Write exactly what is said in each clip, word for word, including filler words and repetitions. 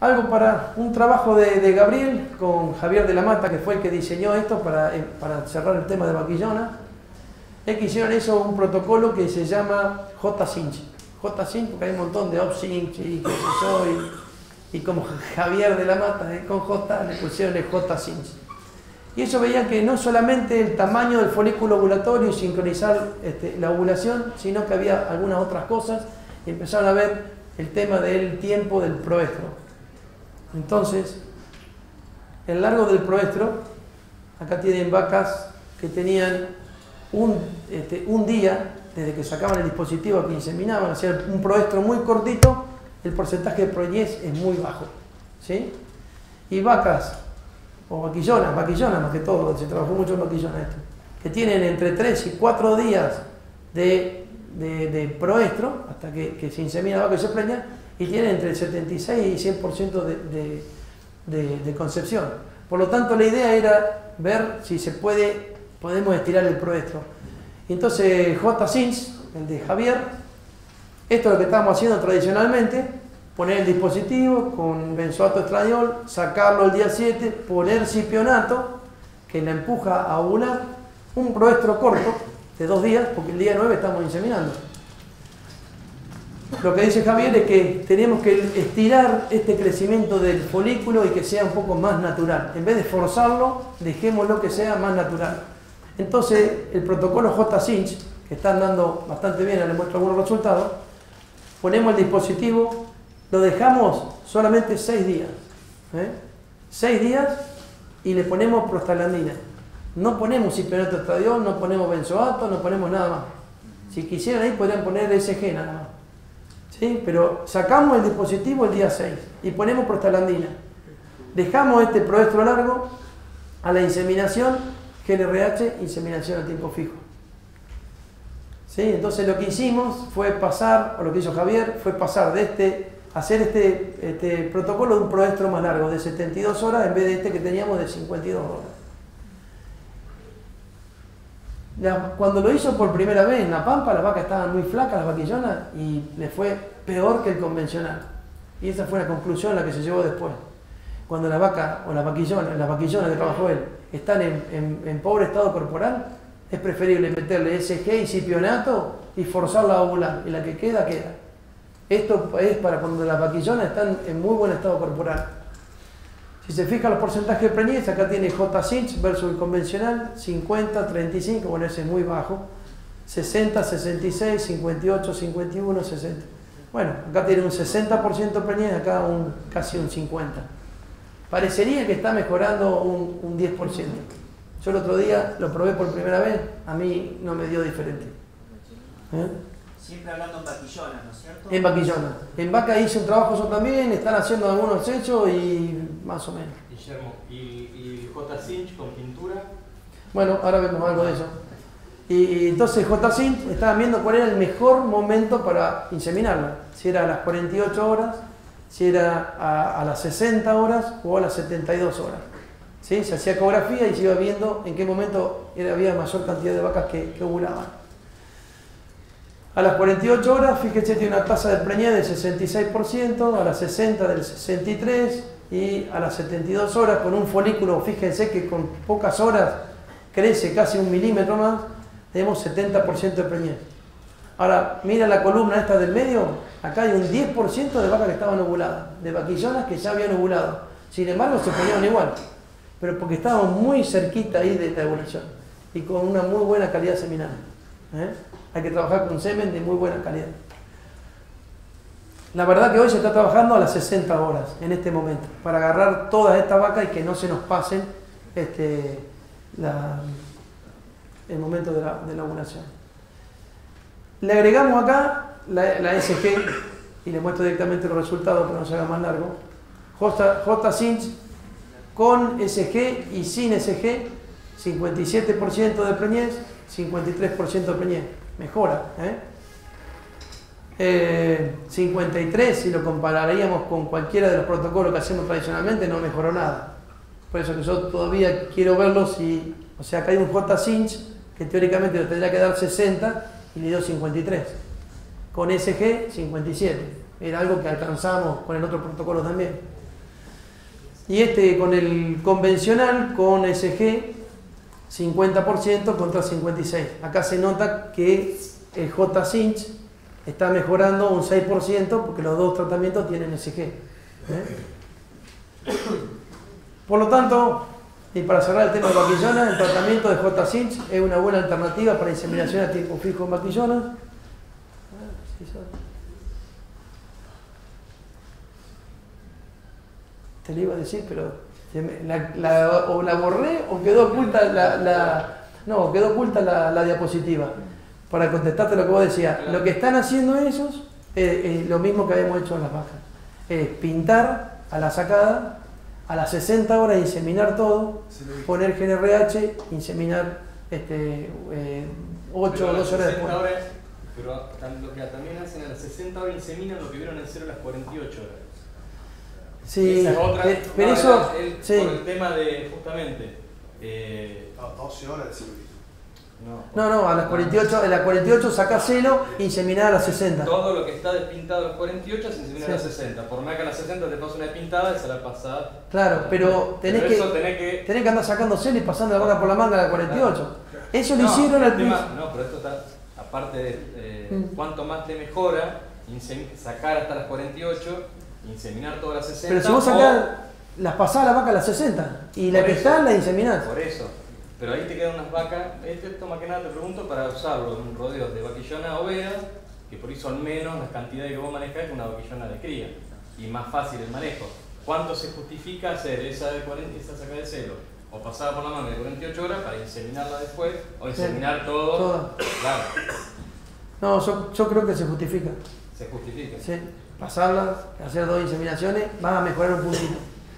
algo para un trabajo de, de Gabriel con Javier de la Mata, que fue el que diseñó esto para, para cerrar el tema de Vaquillona. Es que hicieron eso un protocolo que se llama J-Cinch. J-Cinch porque hay un montón de Op-Cinch y qué sé yo, y, y como Javier de la Mata eh, con J le pusieron el J-Cinch. Y eso veían que no solamente el tamaño del folículo ovulatorio y sincronizar este, la ovulación, sino que había algunas otras cosas y empezaron a ver el tema del tiempo del proestro. Entonces, el largo del proestro, acá tienen vacas que tenían un, este, un día desde que sacaban el dispositivo a que inseminaban, hacían un proestro muy cortito, el porcentaje de preñez es muy bajo, ¿sí? Y vacas, o vaquillonas, vaquillonas más que todo, se trabajó mucho en vaquillonas esto, que tienen entre tres y cuatro días de, de, de proestro, hasta que, que se insemina la vaca y se preña, y tienen entre el setenta y seis y cien por ciento de, de, de, de concepción. Por lo tanto, la idea era ver si se puede, podemos estirar el proestro. Entonces, J-Cinch, el de Javier, esto es lo que estábamos haciendo tradicionalmente, poner el dispositivo con benzoato estradiol, sacarlo el día siete, poner cipionato, que la empuja a ovular, un proestro corto de dos días, porque el día nueve estamos inseminando. Lo que dice Javier es que tenemos que estirar este crecimiento del folículo y que sea un poco más natural. En vez de forzarlo, dejémoslo que sea más natural. Entonces, el protocolo J-Cinch, que están dando bastante bien, les muestro algunos resultados, ponemos el dispositivo, lo dejamos solamente seis días. ¿eh? seis días y le ponemos prostaglandina. No ponemos cipionato estradiol, no ponemos benzoato, no ponemos nada más. Si quisieran ahí podrían poner S G nada más. ¿Sí? Pero sacamos el dispositivo el día seis y ponemos prostaglandina. Dejamos este proestro largo a la inseminación, G N R H, inseminación a tiempo fijo. ¿Sí? Entonces lo que hicimos fue pasar, o lo que hizo Javier, fue pasar de este, hacer este, este protocolo de un proestro más largo, de setenta y dos horas, en vez de este que teníamos de cincuenta y dos horas. La, cuando lo hizo por primera vez en La Pampa, las vacas estaban muy flacas, las vaquillonas, y le fue peor que el convencional. Y esa fue la conclusión la que se llevó después. Cuando la vaca o las vaquillonas, las vaquillonas que trabajó él, están en, en, en pobre estado corporal, es preferible meterle S G y cipionato y forzarla a ovular, y la que queda, queda. Esto es para cuando las vaquillonas están en muy buen estado corporal. Si se fijan los porcentajes de preñez, acá tiene J-Cinch versus el convencional, cincuenta, treinta y cinco, bueno, ese es muy bajo, sesenta, sesenta y seis, cincuenta y ocho, cincuenta y uno, sesenta. Bueno, acá tiene un sesenta por ciento de preñez, acá un, casi un cincuenta por ciento. Parecería que está mejorando un, un diez por ciento. Yo el otro día lo probé por primera vez, a mí no me dio diferente. ¿Eh? Siempre hablando en vaquillonas, ¿no es cierto? En vaquillonas. En vaca hice un trabajo yo también, están haciendo algunos hechos y más o menos. Guillermo, ¿y, y J-Cinch con pintura? Bueno, ahora vemos algo de eso. Y entonces J-Cinch estaban viendo cuál era el mejor momento para inseminarla. Si era a las cuarenta y ocho horas, si era a, a las sesenta horas o a las setenta y dos horas. ¿Sí? Se hacía ecografía y se iba viendo en qué momento era, había mayor cantidad de vacas que, que ovulaban. A las cuarenta y ocho horas, fíjense, tiene una tasa de preñez del sesenta y seis por ciento, a las sesenta del sesenta y tres por ciento y a las setenta y dos horas con un folículo, fíjense que con pocas horas crece casi un milímetro más, tenemos setenta por ciento de preñez. Ahora, mira la columna esta del medio, acá hay un diez por ciento de vacas que estaban ovuladas, de vaquillonas que ya habían ovulado. Sin embargo, se ponían igual, pero porque estaban muy cerquita ahí de la ovulación y con una muy buena calidad seminal. ¿Eh? Hay que trabajar con semen de muy buena calidad. La verdad que hoy se está trabajando a las sesenta horas, en este momento, para agarrar todas estas vacas y que no se nos pasen este, la, el momento de la, de la ovulación. Le agregamos acá la, la S G y le muestro directamente los resultados para que no se haga más largo. J-Cinch con S G y sin S G, cincuenta y siete por ciento de preñez, cincuenta y tres por ciento de preñez. Mejora. ¿eh? Eh, cincuenta y tres, si lo compararíamos con cualquiera de los protocolos que hacemos tradicionalmente, no mejoró nada. Por eso que yo todavía quiero verlo si... O sea, acá hay un J-Cinch que teóricamente le tendría que dar sesenta y le dio cincuenta y tres. Con S G, cincuenta y siete. Era algo que alcanzamos con el otro protocolo también. Y este con el convencional, con S G, cincuenta por ciento contra cincuenta y seis por ciento. Acá se nota que el J-Cinch está mejorando un seis por ciento porque los dos tratamientos tienen S G. ¿eh? Por lo tanto, y para cerrar el tema de vaquillona, el tratamiento de J-Cinch es una buena alternativa para inseminación a tiempo fijo en vaquillona. Te lo iba a decir, pero la, la, o la borré o quedó oculta la, la no, quedó oculta la, la diapositiva. Para contestarte lo que vos decías, lo que están haciendo ellos es, es lo mismo que habíamos hecho en las vacas. Es pintar a la sacada, a las sesenta horas inseminar todo, poner G N R H, inseminar este, eh, ocho o doce horas después. Horas, pero lo que también hacen a las sesenta horas inseminan lo que vieron en cero a las cuarenta y ocho horas. Sí, esa es otra, eh, pero no, eso, el, sí. Por el tema de, justamente, eh, no, doce horas de celo. No, no, no, a las cuarenta y ocho, a las cuarenta y ocho sacás celo e inseminar a las sesenta. Todo lo que está despintado a las cuarenta y ocho se insemina Sí. a las sesenta. Por más que a las sesenta te pasa una despintada y se la pasada. Claro, pero tenés, Pero que, eso tenés que... tenés que andar sacando celo y pasando la vaca por la manga a las cuarenta y ocho. Eso lo no, hicieron el al tema, principio. No, pero esto está, aparte de eh, Mm. cuánto más te mejora, insem- sacar hasta las cuarenta y ocho, inseminar todas las sesenta. Pero si vos sacás, las pasás a la vaca a las sesenta y la Por que eso. está la inseminás. Por eso. Pero ahí te quedan unas vacas, este, esto más que nada te pregunto para usarlo en un rodeo de vaquillona overa, que por ahí son menos las cantidades que vos manejás que una vaquillona de cría, y más fácil el manejo. ¿Cuánto se justifica hacer esa de cuarenta, esa sacada de celo, o pasada por la mano de cuarenta y ocho horas para inseminarla después, o inseminar Sí. todo? Todo. Claro, No, yo, yo creo que se justifica. se justifica. Sí. Pasarlas, hacer dos inseminaciones, va a mejorar un puntito.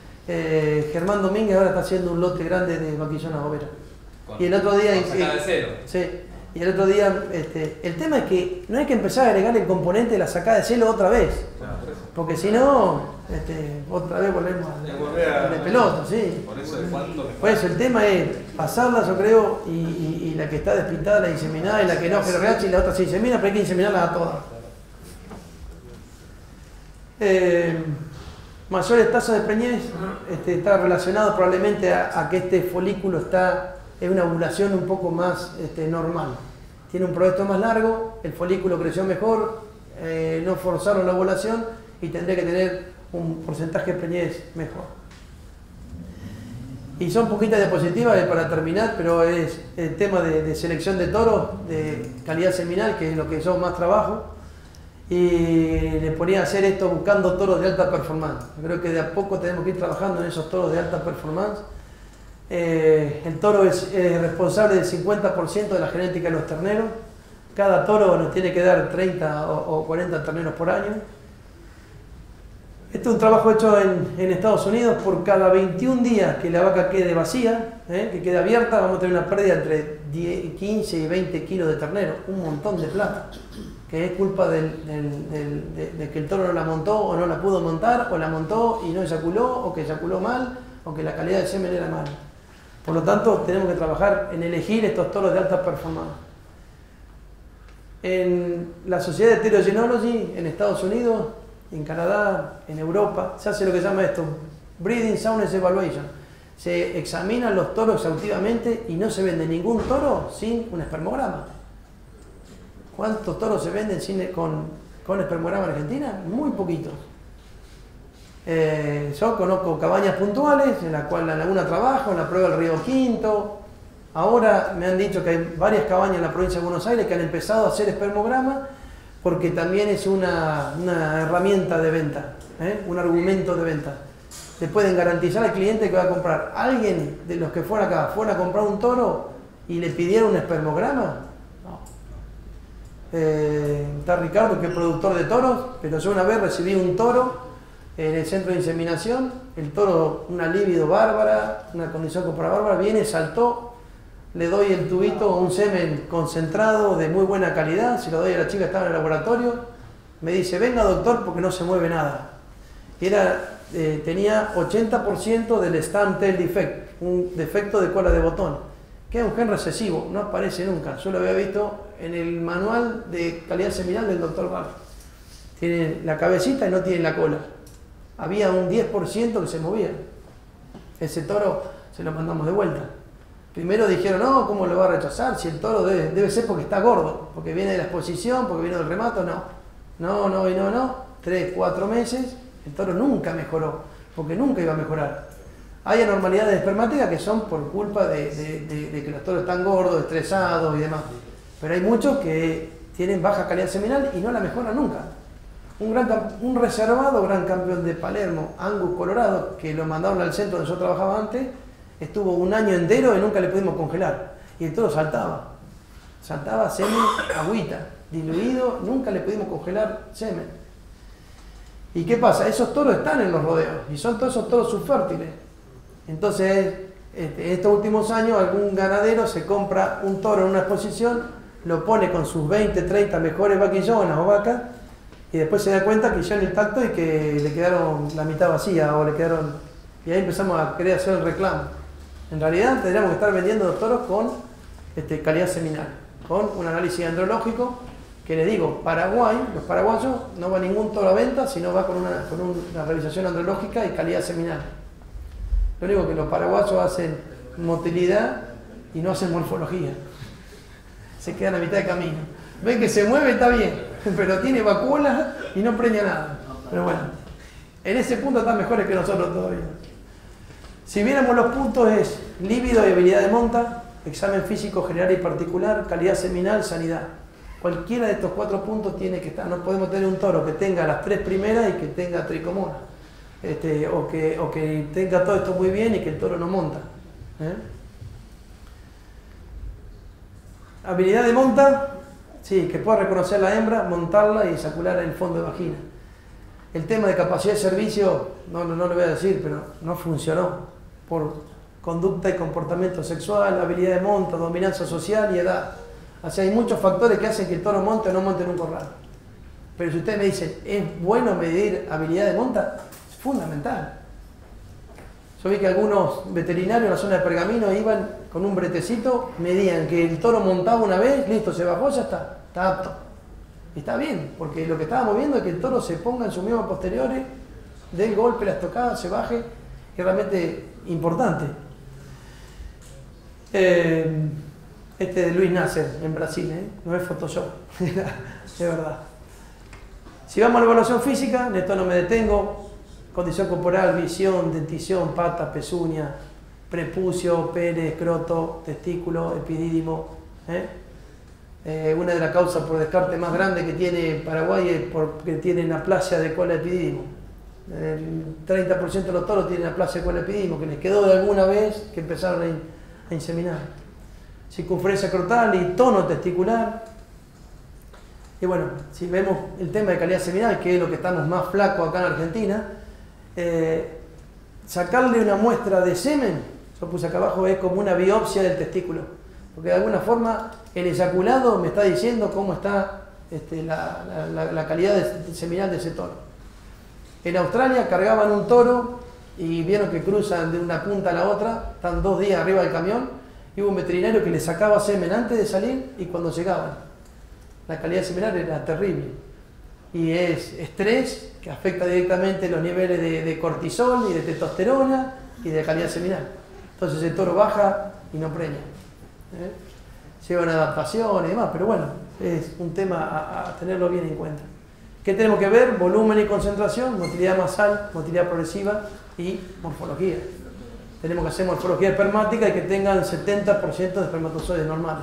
Eh, Germán Domínguez ahora está haciendo un lote grande de vaquillonas overas. Con- Y el otro día... con sacada de celo. Sí. Y el otro día, este, el tema es que no hay que empezar a agregar el componente de la sacada de celo otra vez. Claro, por eso. Porque si no, este, otra vez volvemos Ya a, volver a- de pelota, sí. Por eso de cuánto mejor. Por eso el tema es pasarla, yo creo, y, y, y la que está despintada, la inseminada, y la que no, G N R H, y la otra se insemina, pero hay que inseminarlas a todas. Eh, mayores tasas de preñez este, está relacionado probablemente a, a que este folículo está en una ovulación un poco más este, normal. Tiene un proyecto más largo, el folículo creció mejor, eh, no forzaron la ovulación y tendría que tener un porcentaje de preñez mejor. Y son poquitas diapositivas para terminar, pero es el tema de, de selección de toros, de calidad seminal, que es lo que yo más trabajo. Y le ponía a hacer esto buscando toros de alta performance. Creo que de a poco tenemos que ir trabajando en esos toros de alta performance. Eh, el toro es, es responsable del cincuenta por ciento de la genética de los terneros. Cada toro nos tiene que dar treinta o, o cuarenta terneros por año. Este es un trabajo hecho en, en Estados Unidos. Por cada veintiún días que la vaca quede vacía, eh, que quede abierta, vamos a tener una pérdida entre diez, quince y veinte kilos de ternero. Un montón de plata, que es culpa del, del, del, de, de que el toro no la montó o no la pudo montar, o la montó y no eyaculó, o que eyaculó mal, o que la calidad del semen era mala. Por lo tanto, tenemos que trabajar en elegir estos toros de alta performance. En la Sociedad de Heterogenealogy, en Estados Unidos, en Canadá, en Europa, se hace lo que se llama esto, Breeding Soundness Evaluation. Se examinan los toros exhaustivamente y no se vende ningún toro sin un espermograma. ¿Cuántos toros se venden sin, con, con espermograma en Argentina? Muy poquitos. Eh, yo conozco cabañas puntuales en la cual la laguna trabajo, en la prueba del Río Quinto. Ahora me han dicho que hay varias cabañas en la provincia de Buenos Aires que han empezado a hacer espermograma porque también es una, una herramienta de venta, ¿eh? Un argumento de venta. Le pueden garantizar al cliente que va a comprar. Alguien de los que fueron acá, fueron a comprar un toro y le pidieron un espermograma. No. Eh, está Ricardo, que es productor de toros, pero yo una vez recibí un toro en el centro de inseminación. El toro, una libido bárbara, una condición corporal bárbara, viene, saltó, le doy el tubito, un semen concentrado de muy buena calidad, se lo doy a la chica que estaba en el laboratorio, me dice, venga doctor porque no se mueve nada. Y era, eh, tenía ochenta por ciento del stem tail defect, un defecto de cola de botón, que es un gen recesivo, no aparece nunca. Yo lo había visto en el manual de calidad seminal del doctor Barr. Tiene la cabecita y no tiene la cola. Había un diez por ciento que se movía. ese toro se lo mandamos de vuelta. Primero dijeron, no, ¿cómo lo va a rechazar? Si el toro debe, debe ser porque está gordo, porque viene de la exposición, porque viene del remato, no. No, no y no, no. Tres, cuatro meses, el toro nunca mejoró, porque nunca iba a mejorar. Hay anormalidades espermáticas que son por culpa de, de, de, de que los toros están gordos, estresados y demás. Pero hay muchos que tienen baja calidad seminal y no la mejoran nunca. Un, gran, un reservado gran campeón de Palermo, Angus Colorado, que lo mandaron al centro donde yo trabajaba antes, estuvo un año entero y nunca le pudimos congelar. Y el toro saltaba. Saltaba semen, agüita, diluido, nunca le pudimos congelar semen. ¿Y qué pasa? Esos toros están en los rodeos y son todos esos toros subfértiles. Entonces, en estos últimos años, algún ganadero se compra un toro en una exposición, lo pone con sus veinte, treinta mejores vaquillonas o vacas, y después se da cuenta que ya en el tacto y que le quedaron la mitad vacía o le quedaron... Y ahí empezamos a querer hacer el reclamo. En realidad tendríamos que estar vendiendo los toros con este, calidad seminal, con un análisis andrológico, que les digo, Paraguay, los paraguayos, no va ningún toro a venta, sino va con una, con una realización andrológica y calidad seminal. Lo único que los paraguayos hacen motilidad y no hacen morfología. Se quedan a mitad de camino. Ven que se mueve, está bien, pero tiene vacuolas y no preña nada. Pero bueno, en ese punto están mejores que nosotros todavía. Si viéramos los puntos es líbido y habilidad de monta, examen físico general y particular, calidad seminal, sanidad. Cualquiera de estos cuatro puntos tiene que estar. No podemos tener un toro que tenga las tres primeras y que tenga tricomona. Este, o, que, o que tenga todo esto muy bien y que el toro no monta. ¿Eh? Habilidad de monta, sí, que pueda reconocer la hembra, montarla y eyacular en el fondo de vagina. El tema de capacidad de servicio, no, no, no lo voy a decir, pero no funcionó por conducta y comportamiento sexual, habilidad de monta, dominancia social y edad. O sea, hay muchos factores que hacen que el toro monte o no monte en un corral. Pero si ustedes me dicen, ¿es bueno medir habilidad de monta? Fundamental. Yo vi que algunos veterinarios en la zona de Pergamino iban con un bretecito, medían que el toro montaba una vez, listo, se bajó, ya está, está apto. Y está bien, porque lo que estábamos viendo es que el toro se ponga en sus miembros posteriores, dé el golpe, la estocada, se baje, es realmente importante. Eh, este de Luis Nasser en Brasil, ¿eh? No es Photoshop, es verdad. Si vamos a la evaluación física, en esto no me detengo. Condición corporal, visión, dentición, pata, pezuña, prepucio, pene, escroto, testículo, epidídimo. ¿eh? Eh, una de las causas por descarte más grande que tiene Paraguay es porque tienen aplasia de cola epidídimo. El treinta por ciento de los toros tienen aplasia de cola epidídimo, que les quedó de alguna vez que empezaron a, in, a inseminar. Circunferencia crotal y tono testicular. Y bueno, si vemos el tema de calidad seminal, que es lo que estamos más flacos acá en Argentina, eh, sacarle una muestra de semen, yo puse acá abajo, es como una biopsia del testículo, porque de alguna forma el eyaculado me está diciendo cómo está este, la, la, la calidad de, seminal de ese toro. En Australia cargaban un toro y vieron que cruzan de una punta a la otra, están dos días arriba del camión, y hubo un veterinario que le sacaba semen antes de salir y cuando llegaban. La calidad seminal era terrible. Y es estrés que afecta directamente los niveles de, de cortisol y de testosterona y de calidad seminal. Entonces el toro baja y no preña. ¿Eh? Lleva una adaptación y demás, pero bueno, es un tema a, a tenerlo bien en cuenta. ¿Qué tenemos que ver? Volumen y concentración, motilidad masal, motilidad progresiva y morfología. Tenemos que hacer morfología espermática y que tengan setenta por ciento de espermatozoides normales.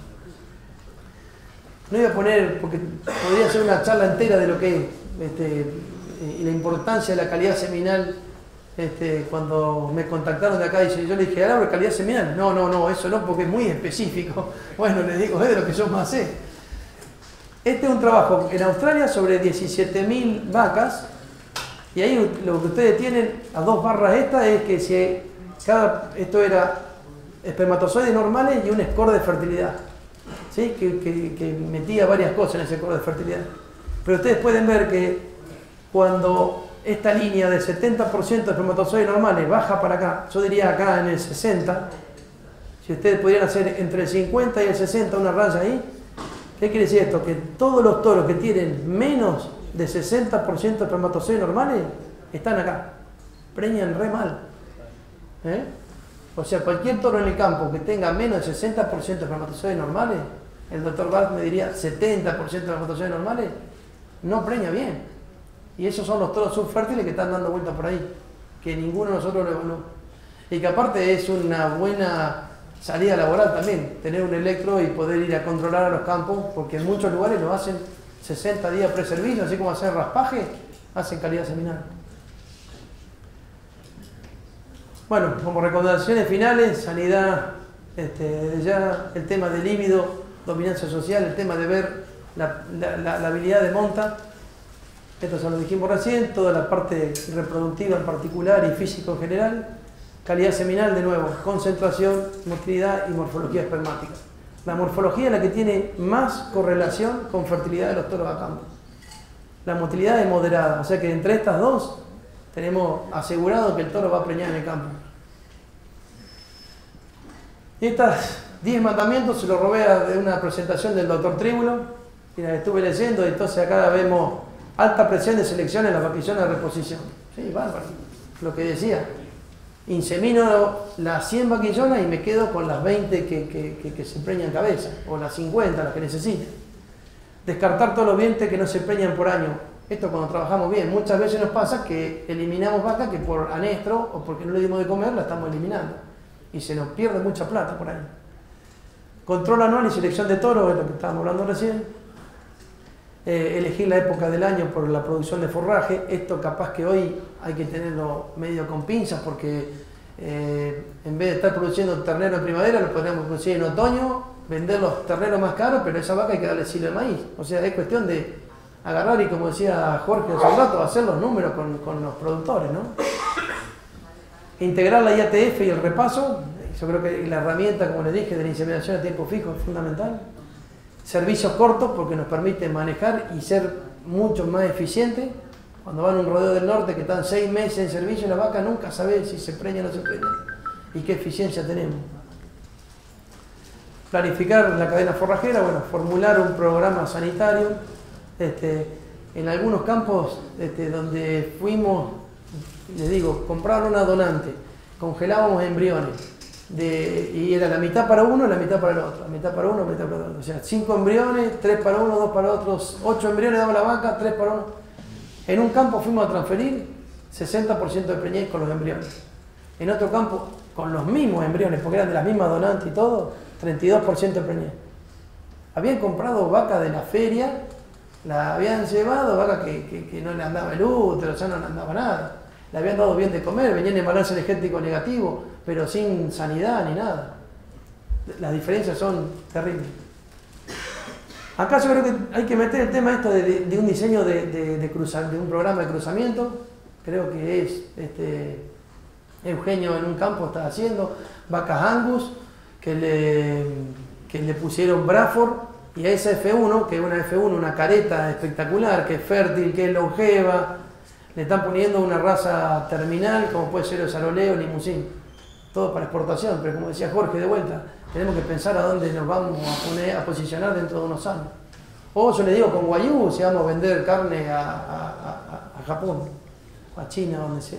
No iba a poner, porque podría ser una charla entera de lo que es este, y la importancia de la calidad seminal. Este, cuando me contactaron de acá, y yo le dije, ¿hablo de calidad seminal? No, no, no, eso no, porque es muy específico. Bueno, les digo, es de lo que yo más sé. Este es un trabajo en Australia sobre diecisiete mil vacas, y ahí lo que ustedes tienen, a dos barras estas, es que si cada, esto era espermatozoides normales y un score de fertilidad. ¿Sí? Que, que, que metía varias cosas en ese score de fertilidad. Pero ustedes pueden ver que cuando esta línea de setenta por ciento de espermatozoides normales baja para acá, yo diría acá en el sesenta, si ustedes pudieran hacer entre el cincuenta y el sesenta una raya ahí, ¿qué quiere decir esto? Que todos los toros que tienen menos de sesenta por ciento de espermatozoides normales están acá, preñan re mal. ¿Eh? O sea, cualquier toro en el campo que tenga menos del sesenta por ciento de espermatozoides normales, el doctor Barth me diría setenta por ciento de espermatozoides normales, no preña bien. Y esos son los toros subfértiles que están dando vueltas por ahí, que ninguno de nosotros lo evaluó. Y que aparte es una buena salida laboral también, tener un electro y poder ir a controlar a los campos, porque en muchos lugares lo hacen sesenta días pre-servicio, así como hacen raspaje, hacen calidad seminal. Bueno, como recomendaciones finales, sanidad, este, ya el tema del líbido, dominancia social, el tema de ver la, la, la, la habilidad de monta, esto se lo dijimos recién, toda la parte reproductiva en particular y físico en general, calidad seminal de nuevo, concentración, motilidad y morfología espermática. La morfología es la que tiene más correlación con fertilidad de los toros a campo. La motilidad es moderada, o sea que entre estas dos tenemos asegurado que el toro va a preñar en el campo. Y estas diez mandamientos se los robé de una presentación del doctor Tríbulo, y la estuve leyendo, y entonces acá vemos alta presión de selección en la vaquillona de reposición. Sí, bárbaro. Lo que decía, insemino las cien vaquillonas y me quedo con las veinte que, que, que, que se preñan cabeza, o las cincuenta, las que necesite. Descartar todos los vientres que no se preñan por año. Esto cuando trabajamos bien. Muchas veces nos pasa que eliminamos vacas que por anestro o porque no le dimos de comer la estamos eliminando. Y se nos pierde mucha plata por ahí. Control anual y selección de toros, es lo que estábamos hablando recién. Eh, elegir la época del año por la producción de forraje. Esto capaz que hoy hay que tenerlo medio con pinzas porque eh, en vez de estar produciendo ternero en primavera, lo podríamos producir en otoño, vender los terneros más caros, pero a esa vaca hay que darle silo de maíz. O sea, es cuestión de agarrar y, como decía Jorge hace un rato, hacer los números con, con los productores, ¿no? Integrar la I A T F y el repaso. Yo creo que la herramienta, como les dije, de la inseminación a tiempo fijo es fundamental. Servicios cortos porque nos permite manejar y ser mucho más eficientes. Cuando van a un rodeo del norte que están seis meses en servicio, la vaca nunca sabe si se preña o no se preña. Y qué eficiencia tenemos. Planificar la cadena forrajera, bueno, formular un programa sanitario. Este, en algunos campos este, donde fuimos, les digo, compraron una donante, congelábamos embriones. De, y era la mitad para uno y la mitad para el otro, la mitad para uno, la mitad para el otro. O sea, cinco embriones, tres para uno, dos para otros, ocho embriones daba la vaca, tres para uno. En un campo fuimos a transferir sesenta por ciento de preñez con los embriones. En otro campo, con los mismos embriones, porque eran de las mismas donantes y todo, treinta y dos por ciento de preñez. Habían comprado vaca de la feria, la habían llevado, vaca que, que, que no le andaba el útero, ya no le andaba nada. Le habían dado bien de comer, venían en balance energético negativo, pero sin sanidad ni nada. Las diferencias son terribles. Acá yo creo que hay que meter el tema esto de, de, de un diseño de, de, de, cruza, de un programa de cruzamiento. Creo que es este, Eugenio en un campo está haciendo vacas Angus que le, que le pusieron Braford y a esa F uno, que es una F uno, una careta espectacular, que es fértil, que es longeva. Le están poniendo una raza terminal, como puede ser el Saroleo o Limousin. Todo para exportación, pero como decía Jorge, de vuelta, tenemos que pensar a dónde nos vamos a, poner, a posicionar dentro de unos años. O yo le digo, con Wagyu, si vamos a vender carne a, a, a, a Japón, a China, donde sea.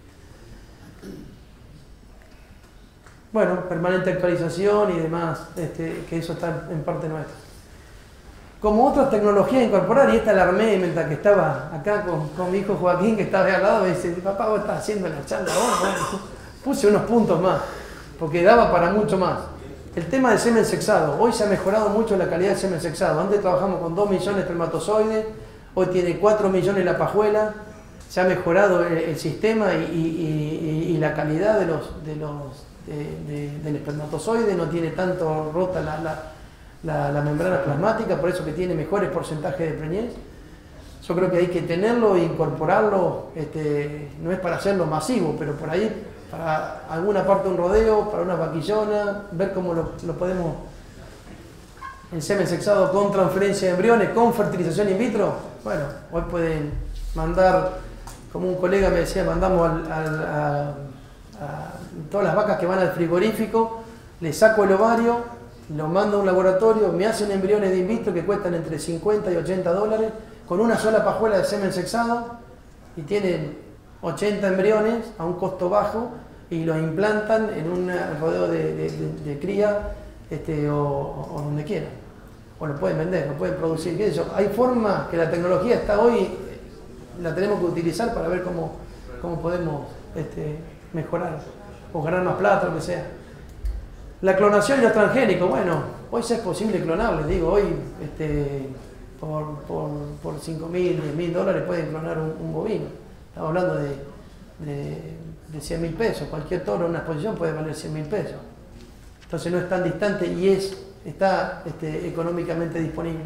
Bueno, permanente actualización y demás, este, que eso está en parte nuestra. Como otras tecnologías a incorporar, y esta la armé mientras que estaba acá con, con mi hijo Joaquín, que estaba al lado, me dice, papá, vos estás haciendo la charla ahora. Bueno, puse unos puntos más, porque daba para mucho más. El tema del semen sexado. Hoy se ha mejorado mucho la calidad del semen sexado. Antes trabajamos con dos millones de espermatozoides, hoy tiene cuatro millones la pajuela. Se ha mejorado el, el sistema y, y, y, y la calidad de los, de los, de, de, del espermatozoide. No tiene tanto rota la... la La, la membrana plasmática, por eso que tiene mejores porcentajes de preñez. Yo creo que hay que tenerlo e incorporarlo, este, no es para hacerlo masivo, pero por ahí, para alguna parte de un rodeo, para una vaquillona, ver cómo lo, lo podemos... El semen sexado con transferencia de embriones, con fertilización in vitro, bueno, hoy pueden mandar, como un colega me decía, mandamos al, al, a, a todas las vacas que van al frigorífico, le saco el ovario, lo mando a un laboratorio, me hacen embriones de in vitro que cuestan entre cincuenta y ochenta dólares, con una sola pajuela de semen sexado, y tienen ochenta embriones a un costo bajo, y los implantan en un rodeo de, de, de, de cría este, o, o donde quieran. O lo pueden vender, lo pueden producir. ¿Qué es eso? Hay formas que la tecnología está hoy, la tenemos que utilizar para ver cómo, cómo podemos este, mejorar o ganar más plata, lo que sea. La clonación y los transgénicos, bueno, hoy sí es posible clonarles, digo, hoy este, por, por, por cinco mil, diez mil dólares pueden clonar un, un bovino. Estamos hablando de, de, de cien mil pesos, cualquier toro en una exposición puede valer cien mil pesos. Entonces no es tan distante y es, está este, económicamente disponible.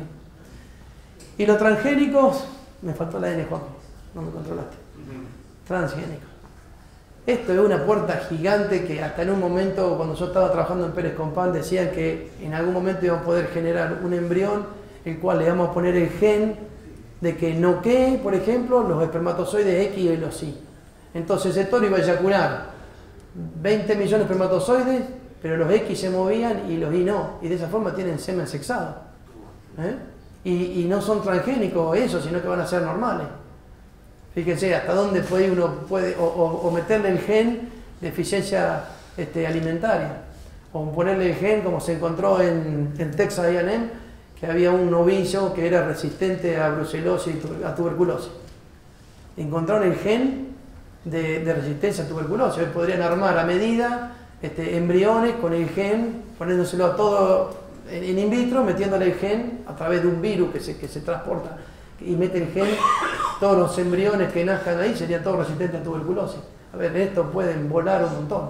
Y los transgénicos, me faltó la N, Juan, no me controlaste. Transgénicos. Esto es una puerta gigante que hasta en un momento, cuando yo estaba trabajando en Pérez Compán, decían que en algún momento íbamos a poder generar un embrión, el cual le vamos a poner el gen de que noquee, por ejemplo, los espermatozoides X y los Y. Entonces el toro iba a eyacular veinte millones de espermatozoides, pero los X se movían y los Y no. Y de esa forma tienen semen sexado. ¿Eh? Y, y no son transgénicos eso, sino que van a ser normales. Fíjense hasta dónde puede uno puede o, o, o meterle el gen de eficiencia este, alimentaria, o ponerle el gen como se encontró en, en Texas A and M, que había un novillo que era resistente a brucelosis y a tuberculosis. Encontraron el gen de, de resistencia a tuberculosis. Hoy podrían armar a medida este, embriones con el gen, poniéndoselo a todo en, en in vitro, metiéndole el gen a través de un virus que se, que se transporta y mete el gen. Todos los embriones que nazcan ahí serían todos resistentes a tuberculosis. A ver, estos pueden volar un montón.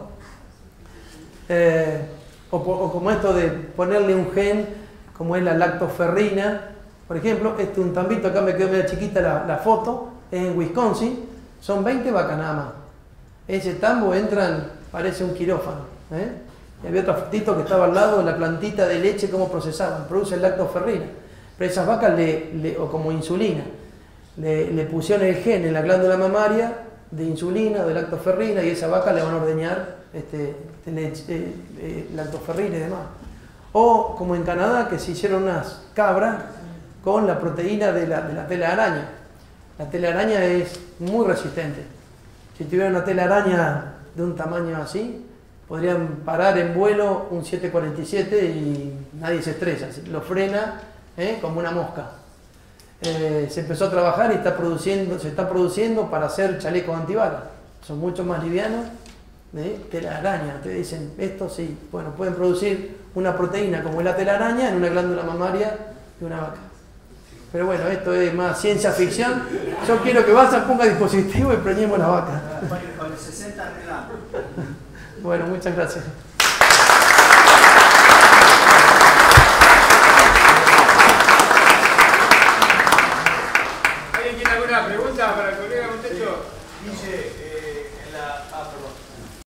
Eh, o, o como esto de ponerle un gen, como es la lactoferrina, por ejemplo, este un tambito, acá me quedó medio chiquita la, la foto, es en Wisconsin, son veinte vacas nada más. Ese tambo entran, parece un quirófano. ¿eh? Y había otro fotito que estaba al lado de la plantita de leche, cómo procesaban, producen lactoferrina. Pero esas vacas, le, le, o como insulina, Le, le pusieron el gen en la glándula mamaria de insulina, de lactoferrina, y esa vaca le van a ordeñar este, leche, eh, eh, lactoferrina y demás. O como en Canadá, que se hicieron unas cabras con la proteína de la, de la tela de araña. La tela de araña es muy resistente. Si tuviera una tela de araña de un tamaño así, podrían parar en vuelo un siete cuarenta y siete y nadie se estrella, lo frena ¿eh? como una mosca. Eh, se empezó a trabajar y está produciendo, se está produciendo para hacer chalecos antibalas. Son mucho más livianos de tela araña. Ustedes dicen, esto sí, bueno, pueden producir una proteína como es la tela araña en una glándula mamaria de una vaca. Pero bueno, esto es más ciencia ficción. Yo quiero que Balsa ponga dispositivo y preñemos la vaca. Con el sesenta arreglamos. Bueno, muchas gracias. ¿Alguien tiene alguna pregunta para el colega Montecho? Dice, eh, en la... Ah, perdón.